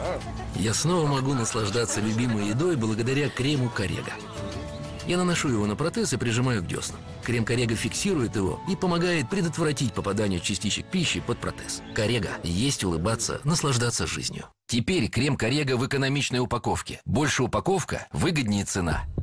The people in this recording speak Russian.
Я снова могу наслаждаться любимой едой благодаря крему Коррега. Я наношу его на протез и прижимаю к деснам. Крем Коррега фиксирует его и помогает предотвратить попадание частичек пищи под протез. Коррега. Есть, улыбаться, наслаждаться жизнью. Теперь крем Коррега в экономичной упаковке. Больше упаковка, выгоднее цена.